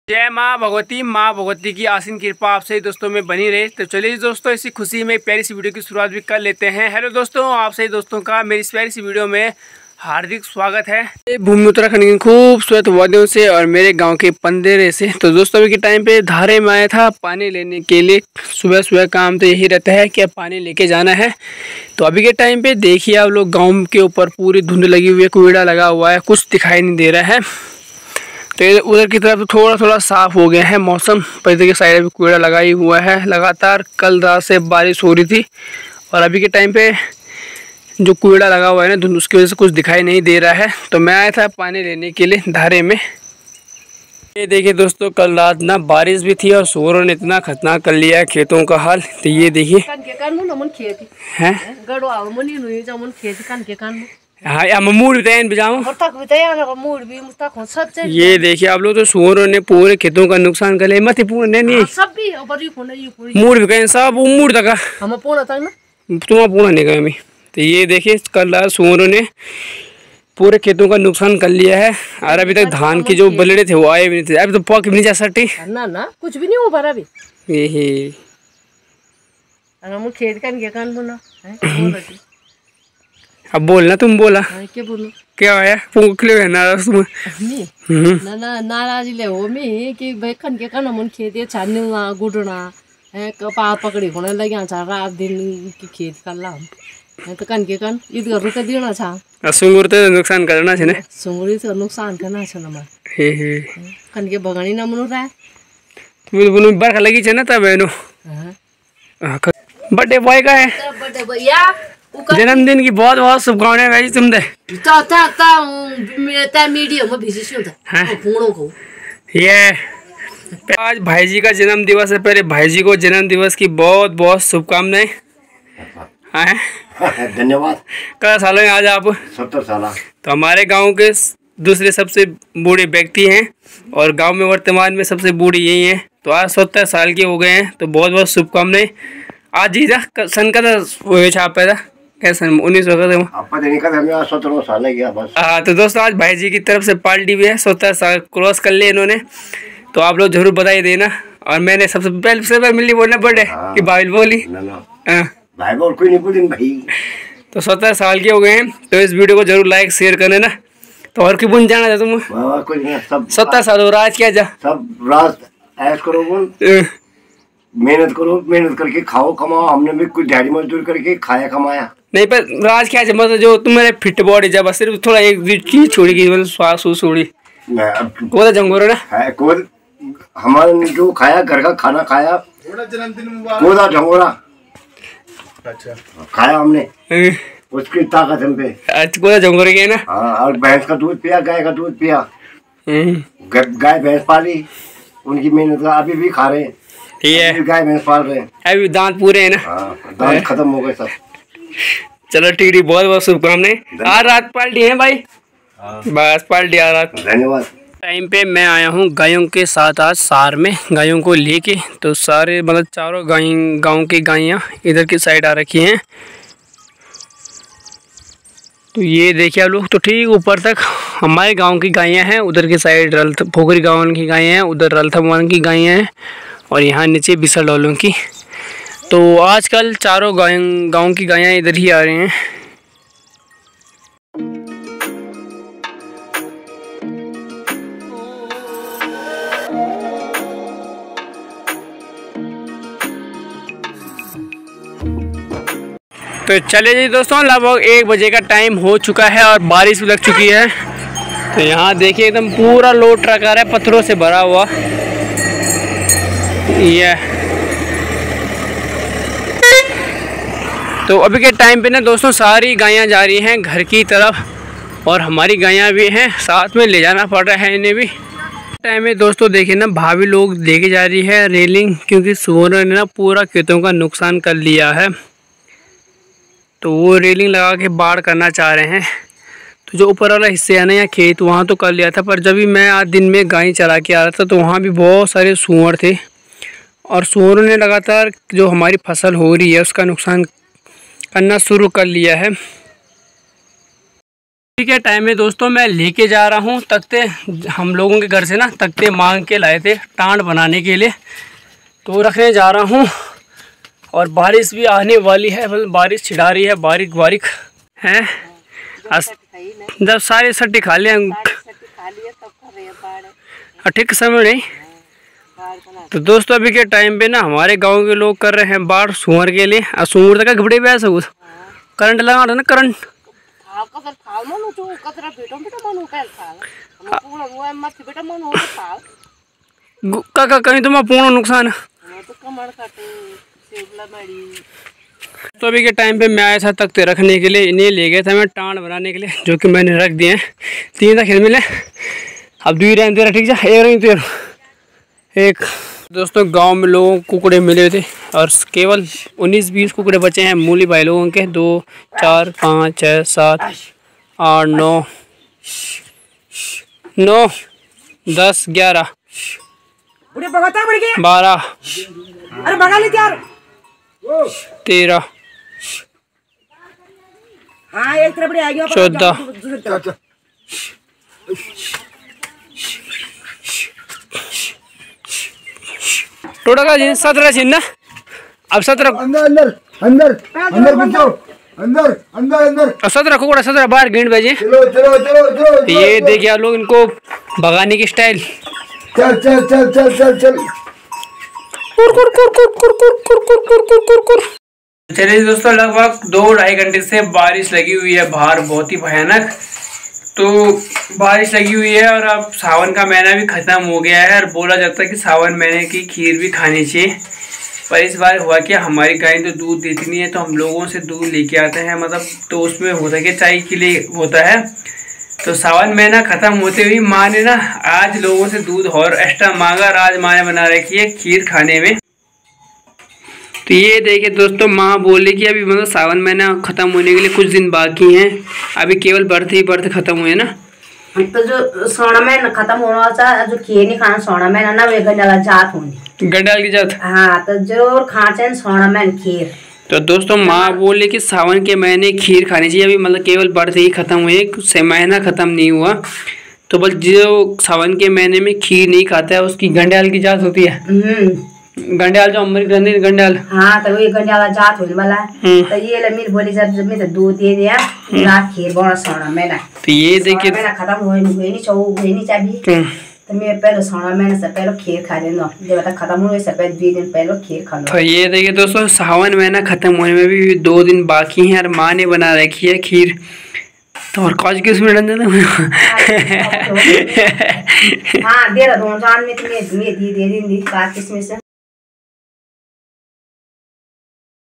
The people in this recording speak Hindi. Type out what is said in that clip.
जय माँ भगवती की आसीन कृपा आपसे दोस्तों में बनी रहे। तो चलिए दोस्तों, इसी खुशी में प्यारी सी वीडियो की शुरुआत भी कर लेते हैं। हेलो दोस्तों, आप सही दोस्तों का मेरी इस प्यारी सी वीडियो में हार्दिक स्वागत है। भूमि उत्तराखंड की खूबसूरत वादियों से और मेरे गांव के पंदेरे से। तो दोस्तों अभी के टाइम पे धारे में आया था पानी लेने के लिए। सुबह सुबह काम तो यही रहता है कि अब पानी लेके जाना है। तो अभी के टाइम पे देखिए आप लोग, गाँव के ऊपर पूरी धुंध लगी हुई है, कोयड़ा लगा हुआ है, कुछ दिखाई नहीं दे रहा है। तो उधर की तरफ थोड़ा थोड़ा साफ हो गया है मौसम, पर इधर के साइड भी कोयड़ा लगा ही हुआ है। लगातार कल रात से बारिश हो रही थी और अभी के टाइम पे जो कोयड़ा लगा हुआ है ना धुंध, उसकी वजह से कुछ दिखाई नहीं दे रहा है। तो मैं आया था पानी लेने के लिए धारे में। ये देखिए दोस्तों, कल रात ना बारिश भी थी और सूअरों ने इतना खतरनाक कर लिया है खेतों का हाल। तो ये देखिए हाँ, मूड ये देखिए आप लोग, तो सूअरों ने पूरे खेतों का नुकसान कर लिया। मत पूर्ण नहीं मूड भी कहें सब मूड तक तुम्हारा पूर्ण नहीं गए। तो ये देखिए कल रात सूअरों ने पूरे खेतों का नुकसान कर लिया है। और अभी तक धान के जो बलड़े थे वो आए भी नहीं थे। अभी तो पक भी नहीं जा सकती ना कुछ भी नहीं हो पा रहा अभी। यही खेत अब बोलना, तुम बोला क्या बोलूं, क्या आया नाराज नाराज ले हो मी कि भाई खन के कन मन खेत छानना गुडना है कपा पकड़ी होने लगे रात दिन की खेत कर ला तो कन के कन ईद कर रुके देना छा सुंगुर तो नुकसान करना छे ने सुंगुरी तो नुकसान करना छे न हे हे कन के बगानी ना मनो रा तुम बोलो बरखा लगी छे ना तब एनो हां बर्थडे बॉय का है। बर्थडे भैया जन्मदिन की बहुत बहुत शुभकामनाएं भाई तुम दे मीडियम में भेजी को ये आज भाई जी का जन्म दिवस है। पहले भाई जी को जन्म दिवस की बहुत बहुत शुभकामनाएं। धन्यवाद। क्या साल है आज आप? 70 साल। तो हमारे गांव के दूसरे सबसे बूढ़े व्यक्ति हैं और गांव में वर्तमान में सबसे बूढ़ी यही है। तो आज 70 साल के हो गए हैं। तो बहुत बहुत शुभकामनाएं। आज जी सन का था छाप पैदा कैसे 17 साल गया बस। हाँ तो दोस्तों आज भाई जी की तरफ से पार्टी भी है। 70 साल क्रॉस कर लिए इन्होंने। तो आप लोग जरूर बधाई देना। और मैंने सबसे पहले मिली बोलना बर्थडे कि भाई बोली भाई बोल कोई नहीं बोली भाई। तो 70 साल के हो गए हैं। तो इस वीडियो को जरूर लाइक शेयर करना ना। तो और क्यों बुन जाना था तुम? कुछ नहीं, सब 70 साल हो रहा आज क्या जा सब रात ऐश करो बोल, मेहनत करो, मेहनत करके खाओ कमाओ। हमने भी कुछ दिहाड़ी मजदूर करके खाया कमाया नहीं। पर राज क्या मतलब जो तुम्हारे फिट बॉडी जब सिर्फ थोड़ा एक चीज छोड़ी मतलब श्वास छोड़ी को जंगोर ना को हमारे जो खाया घर का खाना खाया कोदा झंगोरा अच्छा खाया हमने उसकी ताकत हम पे कोदा झंगोर के ना। हाँ, और भैंस का दूध पिया, गाय का दूध पिया, गाय भैंस पाली, उनकी मेहनत का अभी भी खा रहे हैं। ठीक है, गाय भैंस पाल रहे हैं, अभी दांत पूरे है ना। दांत खत्म हो गए सब। चलो ठीक है, बहुत बहुत शुभकामनाएं। आज रात पार्टी है भाई। बस पार्टी आ रात। धन्यवाद। टाइम पे मैं आया हूँ गायों के साथ आज सार में गायों को लेके। तो सारे मतलब चारों गाँव की गायें इधर की साइड आ रखी हैं। तो ये देखिए आप लोग, तो ठीक ऊपर तक हमारे गांव की गायें हैं। उधर की साइड फोगरी गाँव की गायें हैं, उधर रलथमान की गायें हैं और यहाँ नीचे बिसर डोलों की। तो आजकल चारों गांव की गायें इधर ही आ रही हैं। तो चले जी दोस्तों, लगभग 1 बजे का टाइम हो चुका है और बारिश भी लग चुकी है। तो यहाँ देखिए एकदम पूरा लोड ट्रक आ रहा है पत्थरों से भरा हुआ। ये तो अभी के टाइम पे ना दोस्तों सारी गायें जा रही हैं घर की तरफ और हमारी गायें भी हैं, साथ में ले जाना पड़ रहा है इन्हें भी। टाइम में दोस्तों देखिए ना भाभी लोग लेके जा रही है रेलिंग, क्योंकि सूअरों ने ना पूरा खेतों का नुकसान कर लिया है। तो वो रेलिंग लगा के बाढ़ करना चाह रहे हैं। तो जो ऊपर वाला हिस्से है ना या खेत, वहाँ तो कर लिया था, पर जब भी मैं आज दिन में गाय चरा के आ रहा था तो वहाँ भी बहुत सारे सूअर थे और सूअरों ने लगातार जो हमारी फसल हो रही है उसका नुकसान करना शुरू कर लिया है। ठीक है, टाइम में दोस्तों मैं लेके जा रहा हूँ तख्ते। हम लोगों के घर से ना तख्ते मांग के लाए थे टांड बनाने के लिए, तो रखने जा रहा हूँ। और बारिश भी आने वाली है, मतलब बारिश छिड़ा रही है, बारीक बारीक है। जब सारे सट्टी खा लिए ठीक समय नहीं। तो दोस्तों अभी के टाइम पे ना हमारे गांव के लोग कर रहे हैं बाढ़ सूअर के लिए। और सूअर तक घबड़े पे ऐसा करंट लगा रहा ना, करंट कहीं तो पूर्ण नुकसान। तो अभी के टाइम पे मैं आया था तख्ते रखने के लिए, इन्हें ले गया था मैं टांड बनाने के लिए, जो कि मैंने रख दिए हैं। 3 खेल मिले, अब 2 रहते रहे, ठीक है। एक दोस्तों गांव में लोगों को कुकड़े मिले थे और केवल 19-20 कुकड़े बचे हैं मूली भाई लोगों के। 2 4 5 6 7 8 9 10 11 12 13 14 टोटा का 17 छीन ना। अब 17 अंदर 17 कुकड़ा 17 बाहर गिन बजे। चलो ये देखिए आप लोग इनको भगाने की स्टाइल। चल चलिए दोस्तों, लगभग 2-2.5 घंटे से बारिश लगी हुई है बाहर, बहुत ही भयानक। तो बारिश लगी हुई है और अब सावन का महीना भी ख़त्म हो गया है और बोला जाता है कि सावन महीने की खीर भी खानी चाहिए। पर इस बार हुआ कि हमारी गाय तो दूध देती नहीं है, तो हम लोगों से दूध लेके आते हैं, मतलब तो उसमें होता है कि चाय के लिए होता है। तो सावन महीना ख़त्म होते हुए माँ ने ना आज लोगों से दूध और एक्स्ट्रा मांगा और आज माँ ने बना रखी है खीर खाने में। तो ये देखिए दोस्तों, माँ बोली कि अभी मतलब सावन महीना ख़त्म होने के लिए कुछ दिन बाकी हैं, अभी केवल बर्थ ही बर्थ खत्म हुए ना। तो जो सोना महीना खत्म होना था, जो खीर नहीं खाना सोना महीना ना, वे गंडाला जात होनी, गंडाल की जात। हाँ, तो जरूर खाना चाहिए सोना महीना खीर। तो दोस्तों माँ बोली कि सावन के महीने खीर खानी चाहिए, अभी मतलब केवल बर्थ ही खत्म हुए, महीना खत्म नहीं हुआ। तो बस जो सावन के महीने में खीर नहीं खाता है उसकी गंडाल की जात होती है। गंडाल जो अमृत गंडाल, हाँ, तो ये गंडाला जात होने वाला है। तो ये ले मेरी बोली जब मैं तो दूध दे दिया रात खीर बना सोना महीना। तो ये देखिए महीना खत्म हुए नहीं चाहिए, तो मैं पहले सोना महीने से पहले खीर खा लेना, जब तक खत्म होने से पहले 2 दिन पहले खीर खा लो। तो ये देखिए दोस्तों, सावन महीना खत्म होने में भी 2 दिन बाकी हैं और माँ ने बना रखी है खीर। तो और काज किस में डन देना। हाँ, दे रहा 2 जान में तुम्हें दे दी काज किसमें से।